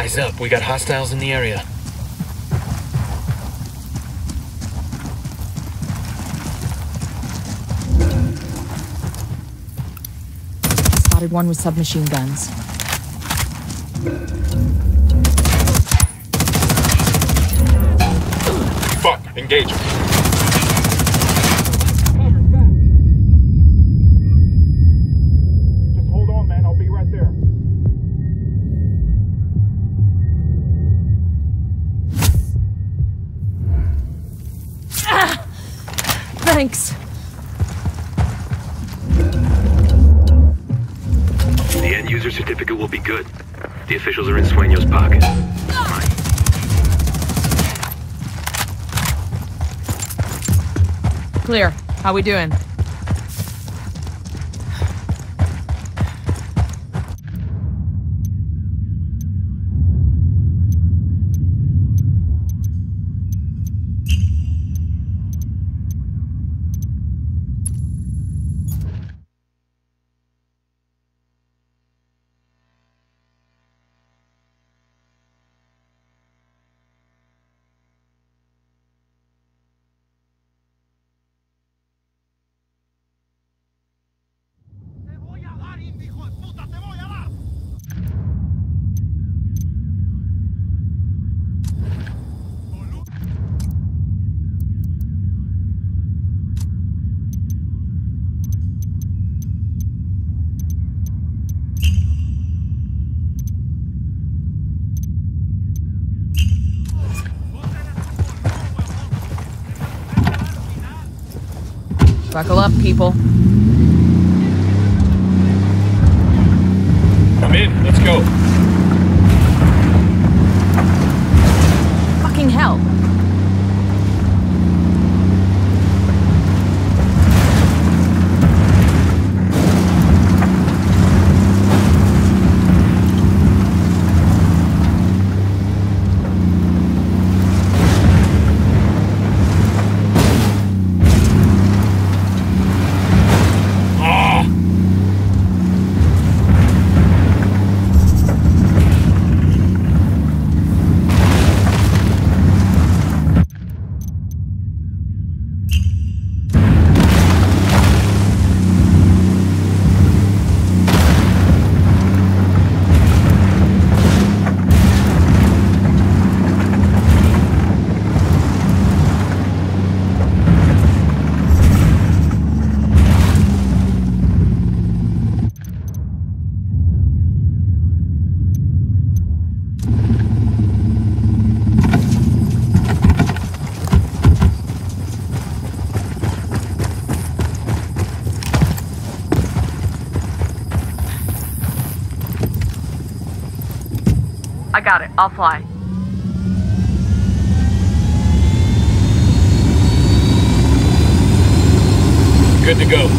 Eyes up, we got hostiles in the area. Spotted one with submachine guns. Fuck, engage him. Just hold on, man. I'll be right there. Ah! Thanks. The end user certificate will be good. The officials are in Sueño's pocket. Clear. How we doing? Buckle up, people. I'm in, let's go. Fucking hell. I got it. I'll fly. Good to go.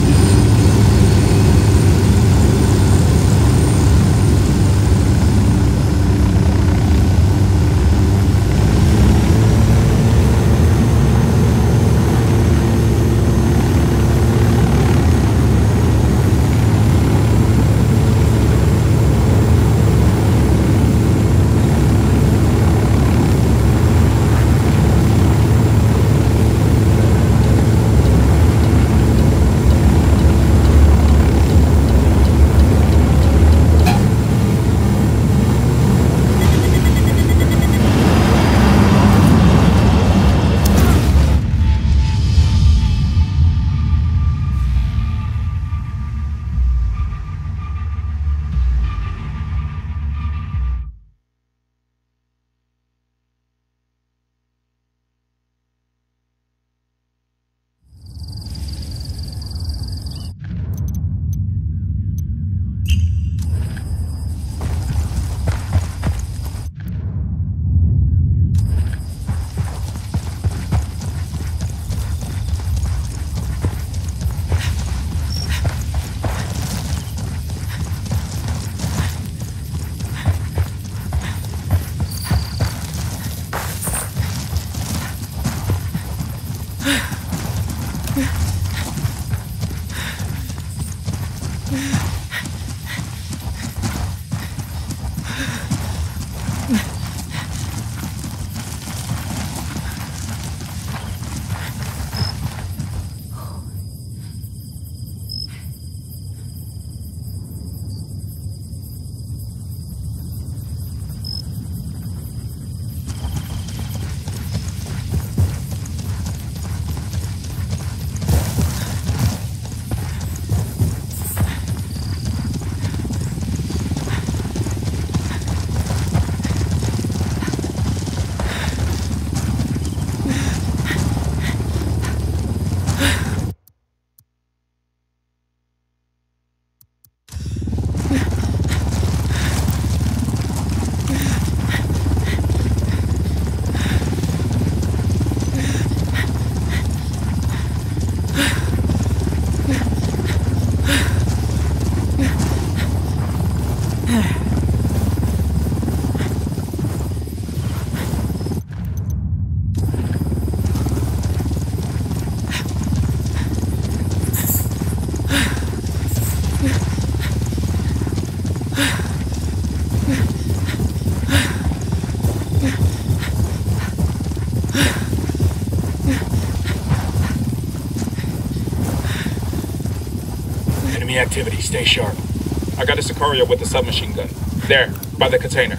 Enemy activity. Stay sharp. I got a Sicario with a submachine gun. There, by the container.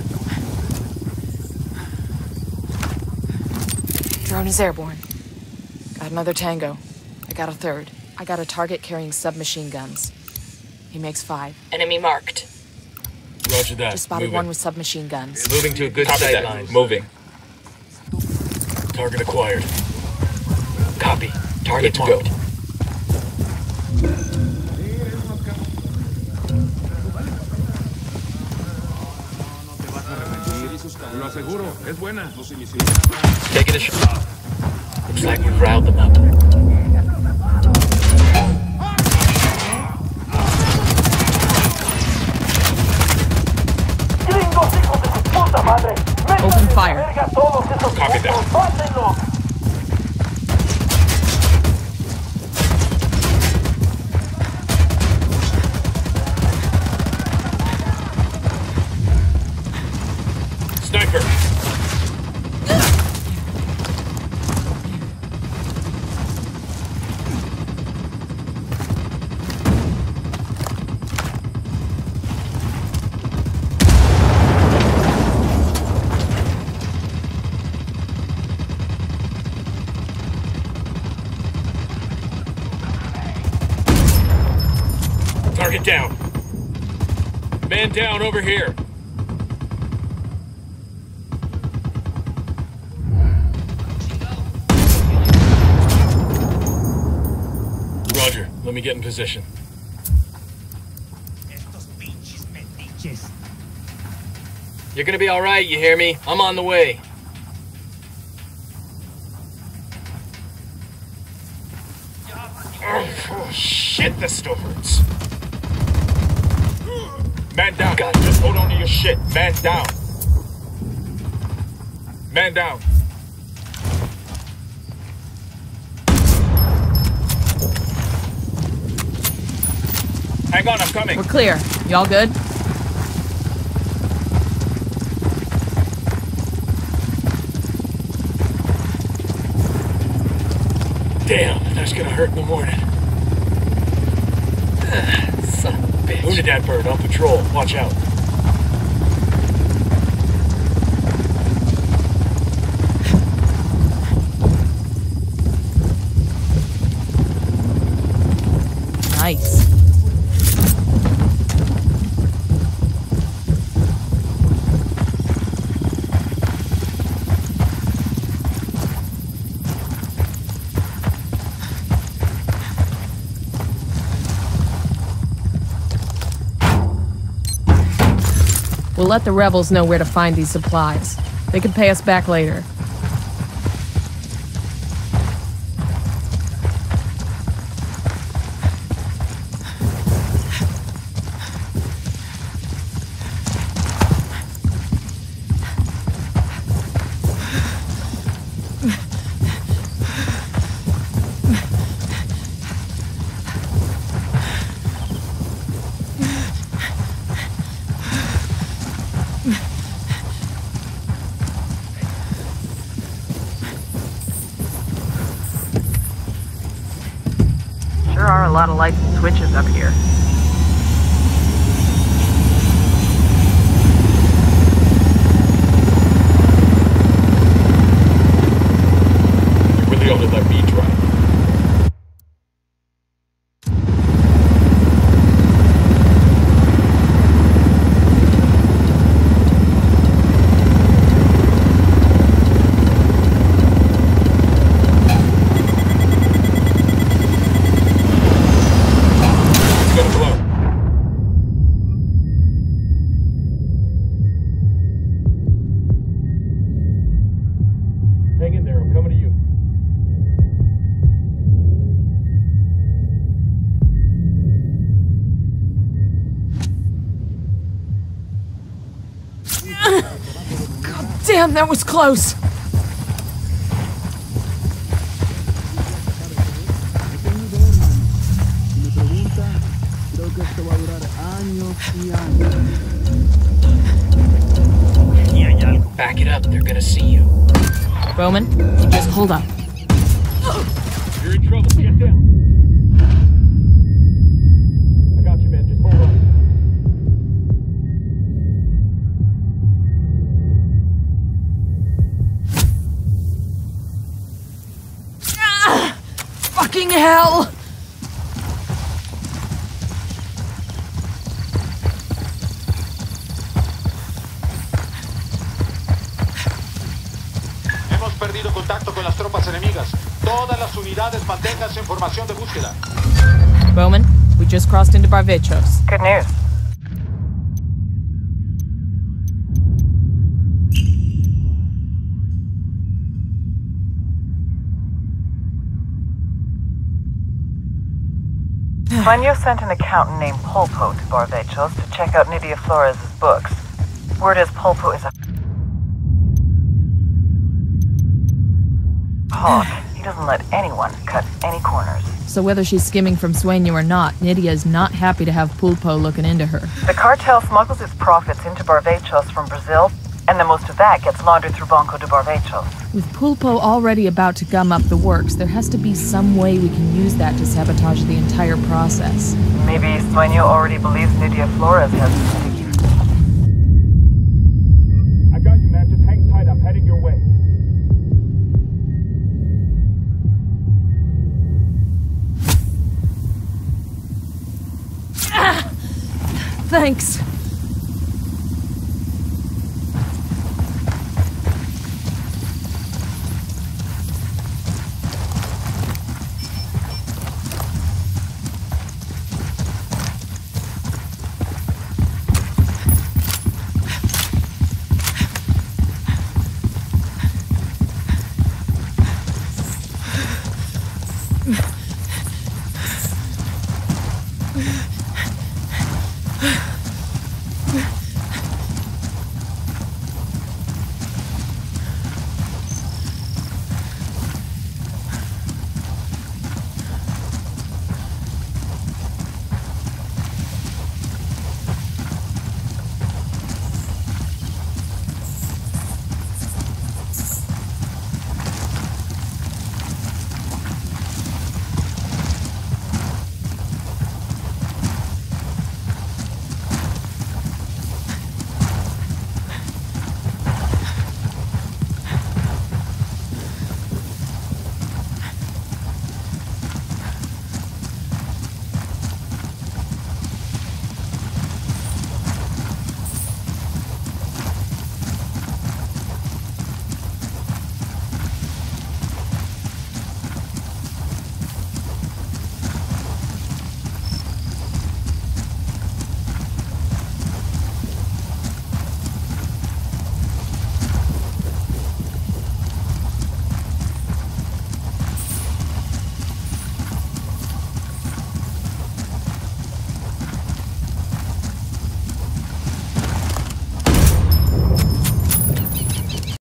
Drone is airborne. Got another Tango. I got a third. I got a target carrying submachine guns. He makes 5. Enemy marked. Roger that. Just spotted Moving. one with submachine guns. Moving to a good Copy sight that. line. Moving. Target acquired. Copy. Target Good to marked. go. Lo aseguro, es buena. Taking a shot. Looks like we've riled them up. Open fire. Copy that. Sniper. Target down. Man down over here. Roger. Let me get in position. You're gonna be alright, you hear me? I'm on the way. Oh, shit, this still hurts. Man down. God, just hold on to your shit. Man down. Man down. Hang on, I'm coming. We're clear. Y'all good? Damn, that's gonna hurt in the morning. Son of a bitch. Wounded that bird on patrol. Watch out. Nice. We'll let the rebels know where to find these supplies. They can pay us back later. Sure are a lot of lights and switches up here. You really ought to let me drive. It's gonna blow. Hang in there, I'm coming to you. Damn, that was close. Back it up, they're gonna see you. Roman, just hold up. You're in trouble. Get down. I got fucking hell! Hemos perdido contacto con las tropas enemigas. Todas las unidades manténganse en formación de búsqueda. Bowman, we just crossed into Barvechos. Good news. Sueño sent an accountant named Pulpo to Barvechos to check out Nydia Flores' books. Word is Pulpo is a hawk. He doesn't let anyone cut any corners. So whether she's skimming from Sueño or not, Nydia is not happy to have Pulpo looking into her. The cartel smuggles its profits into Barvechos from Brazil, and then most of that gets laundered through Banco de Barvechos. With Pulpo already about to gum up the works, there has to be some way we can use that to sabotage the entire process. Maybe Sueño already believes Nydia Flores has sticky. I got you, man. Just hang tight. I'm heading your way. Thanks.